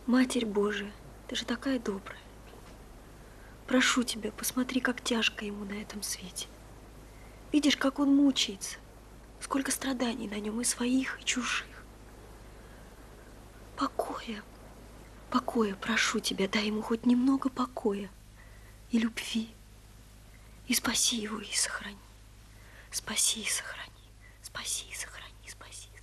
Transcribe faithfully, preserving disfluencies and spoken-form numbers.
Матерь Божия, ты же такая добрая. Прошу тебя, посмотри, как тяжко ему на этом свете. Видишь, как он мучается. Сколько страданий на нем, и своих, и чужих. Покоя, покоя, прошу тебя, дай ему хоть немного покоя и любви. И спаси его, и сохрани. Спаси и сохрани. Спаси и сохрани, спаси.